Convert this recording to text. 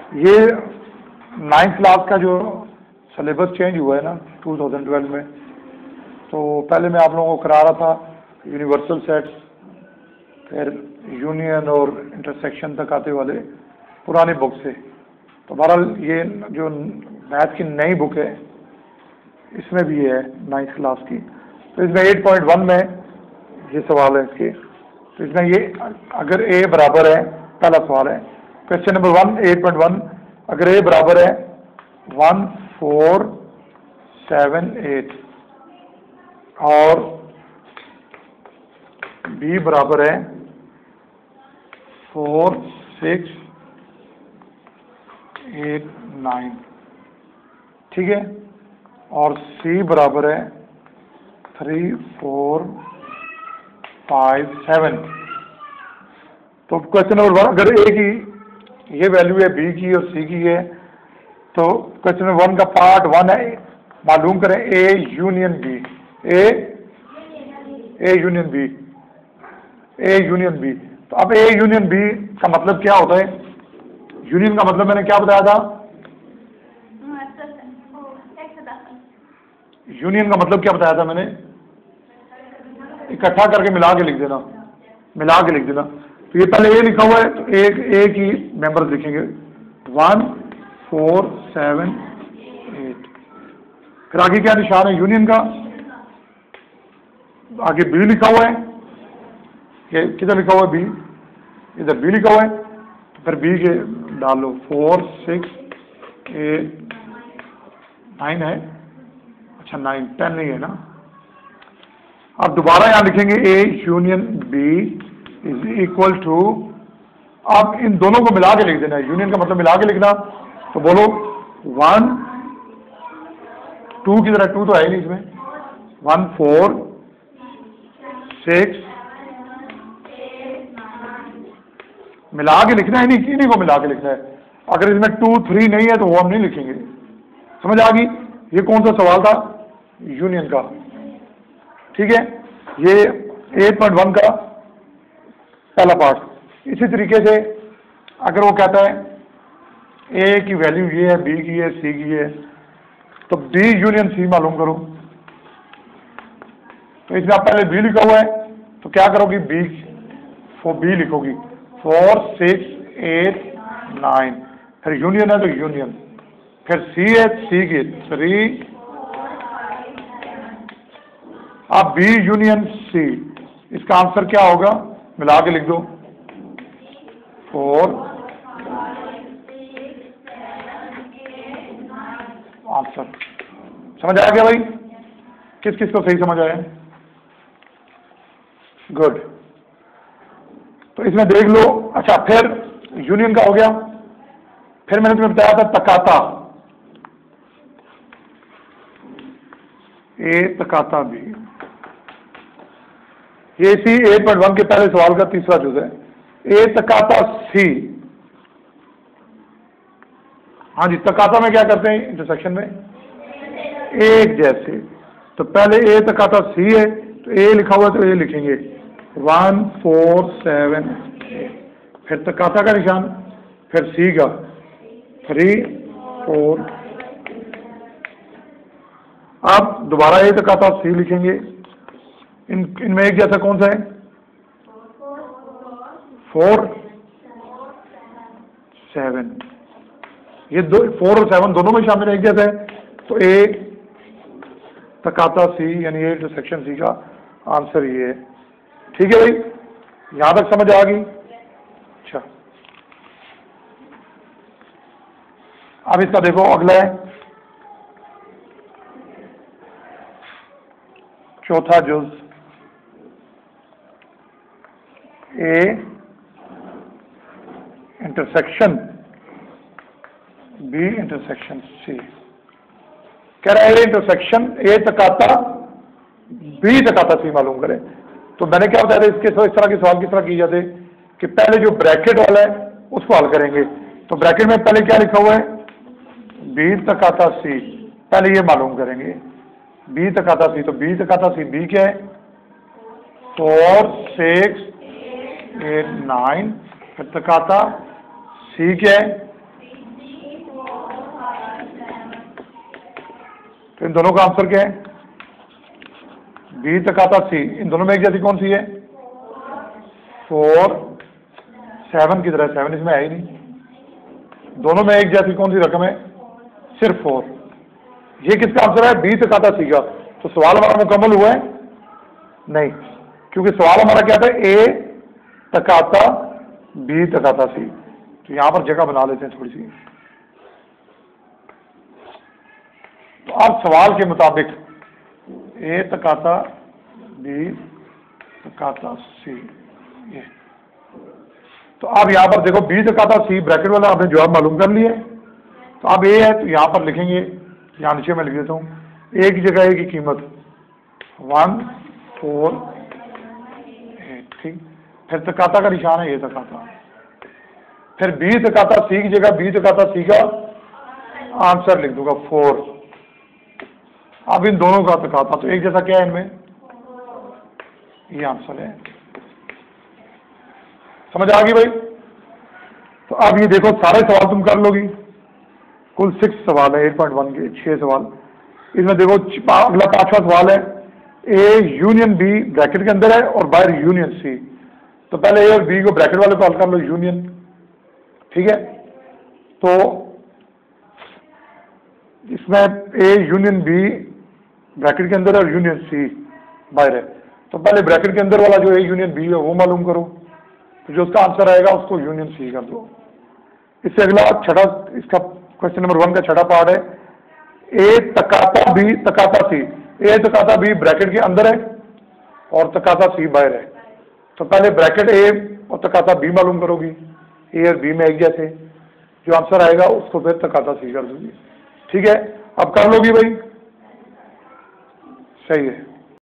ये 9th class का जो सिलेबस चेंज हुआ है ना 2012 में, तो पहले मैं आप लोगों को करा रहा था यूनिवर्सल सेट्स, फिर यूनियन और इंटरसेक्शन तक आते वाले पुरानी बुक से। तो बहरहाल ये जो मैथ की नई बुक है इसमें भी है 9th क्लास की। तो इसमें 8.1 में ये सवाल है इसके। तो इसमें ये अगर ए बराबर है, पहला सवाल है क्वेश्चन नंबर 1 8.1, अगर ए बराबर है 1 4 7 8 और बी बराबर है 4 6 8 9, ठीक है, और सी बराबर है 3 4 5 7। तो क्वेश्चन नंबर 1 अगर ए की ये वैल्यू है, बी की और सी की है, तो क्वेश्चन नंबर 1 का पार्ट 1 है मालूम करें A union B. A union B, A union B. तो अब ए यूनियन बी का मतलब क्या होता है? यूनियन का मतलब मैंने क्या बताया था? यूनियन का मतलब क्या बताया था मैंने? इकट्ठा करके मिला के लिख देना, मिला के लिख देना। तो ये पहले ए लिखा हुआ है, तो ए की मेंबर्स लिखेंगे 1 4 7 8। फिर आगे क्या निशान है यूनियन का? आगे बी लिखा हुआ है, ये किधर लिखा हुआ है? बी, इधर बी लिखा हुआ है, तो फिर बी के डालो 4 6 8 9 है। अच्छा 9 10 नहीं है ना। अब दोबारा यहां लिखेंगे A union B is equal to, अब इन दोनों को मिला के लिख देना है। यूनियन का मतलब मिला के लिखना। तो बोलो 1 2 की तरह 2 तो है ही नहीं इसमें, 1 4 6 मिला के लिखना है, नहीं इन्हीं को मिला के लिखना है। अगर इसमें 2 3 नहीं है तो वो हम नहीं लिखेंगे। समझ आ गई? ये कौन सा सवाल था? यूनियन का, ठीक है। ये 8.1 का पहला पार्ट। इसी तरीके से अगर वो कहता है ए की वैल्यू ये है, बी की है, सी की है, तो बी यूनियन सी मालूम करो। तो इसमें आप पहले बी लिखा हुआ है, तो क्या करोगी? बी लिखोगी 4 6 8 9, फिर यूनियन है तो यूनियन, फिर सी है, सी की 3, अब बी यूनियन सी। इसका आंसर क्या होगा? मिला के लिख दो 4 आंसर। समझ आया क्या भाई? किस किस को सही समझ आया? गुड। तो इसमें देख लो। अच्छा फिर यूनियन का हो गया। फिर मैंने तुम्हें बताया था तकाता, ए तकाता बी। ये इसी 8.1 के पहले सवाल का तीसरा जुज है। ए तकाता सी, हाँ जी, तकाता में क्या करते हैं? इंटरसेक्शन में एक जैसे। तो पहले ए तकाता सी है, तो ए लिखा हुआ है तो ए लिखेंगे 1 4 7 8, फिर तकाता का निशान, फिर सी का 3 4। अब दोबारा ए तकाता सी लिखेंगे। इनमें एक जैसा कौन सा है? 4 7। ये 4 और 7 दोनों में शामिल एक जैसा है, तो ए तकाता सी यानी ए इंटरसेक्शन सी का आंसर ये है। ठीक है भाई, यहां तक समझ आ गई? अच्छा, अब इसका देखो अगला है चौथा जुज, A intersection B intersection C. कह रहा है ए इंटरसेक्शन ए तकाता बी तकाता सी मालूम करें। तो मैंने क्या बताया था इसके इस तरह के सवाल किस तरह किए जाते कि पहले जो ब्रैकेट वाला है उसको हल करेंगे। तो ब्रैकेट में पहले क्या लिखा हुआ है? बी तकाता सी, पहले ये मालूम करेंगे बी तकाता सी। तो बी तकाता सी बी क्या है? 4 6 8 9, फिर तकाता सी क्या है? तो इन दोनों का आंसर क्या है? बी तकाता सी। इन दोनों में एक जैसी कौन सी है? 4 7 की तरह 7 इसमें है ही नहीं। दोनों में एक जैसी कौन सी रकम है? सिर्फ 4। ये किसका आंसर है? बी तकाता सी का। तो सवाल हमारा मुकम्मल हुआ है? नहीं, क्योंकि सवाल हमारा क्या था? ए तकाता बी तकाता सी। तो यहां पर जगह बना लेते हैं थोड़ी सी। तो अब सवाल के मुताबिक ए तकाता बी तकाता सी, ये। तो अब यहां पर देखो बी तकाता सी ब्रैकेट वाला आपने जवाब मालूम कर लिया है। तो अब ए है, तो यहां पर लिखेंगे, यहां नीचे मैं लिख देता हूं, ए की जगह ए की कीमत 1 4 8, ठीक। फिर तकाता का निशान है ए तकाता। फिर बी तकाता सी की जगह बी तकाता सी का आंसर लिख दूंगा 4। अब इन दोनों का तकाता तो एक जैसा क्या है इनमें? ये आंसर है। समझ आ गई भाई? तो अब ये देखो सारे सवाल तुम कर लोगी। कुल 6 सवाल है 8.1 के, 6 सवाल। इसमें देखो अगला 5वां सवाल है, ए यूनियन बी ब्रैकेट के अंदर है और बाहर यूनियन सी। तो पहले ए और बी को ब्रैकेट वाले को हल कर लो, यूनियन, ठीक है। तो इसमें ए यूनियन बी ब्रैकेट के अंदर और यूनियन सी बाहर है। तो पहले ब्रैकेट के अंदर वाला जो ए यूनियन बी है वो मालूम करो, तो जो उसका आंसर आएगा उसको यूनियन सी कर दो। इससे अगला छठा, इसका क्वेश्चन नंबर 1 का छठा पार्ट है, ए तकाता बी तकाता सी। ए तकाता बी ब्रैकेट के अंदर है और तकाता सी बाहर है। तो पहले ब्रैकेट ए और तकाता बी मालूम करोगी, ए और बी में एक जैसे, जो आंसर आएगा उसको फिर तकाता सी कर दोगी, ठीक है। अब कर लोगी भाई? सही है।